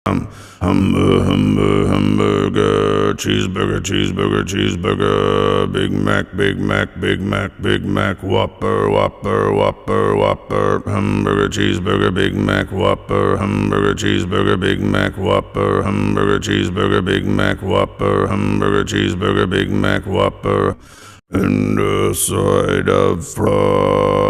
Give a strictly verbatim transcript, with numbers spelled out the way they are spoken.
Um, humber, humber, hamburger, cheeseburger, cheeseburger, cheeseburger, Big Mac, Big Mac, Big Mac, Big Mac, Whopper, Whopper, Whopper, Whopper, hamburger, cheeseburger, Big Mac, Whopper, hamburger, cheeseburger, Big Mac, Whopper, hamburger, cheeseburger, Big Mac, Whopper, hamburger, cheeseburger, Big Mac, Whopper, and a side of fries.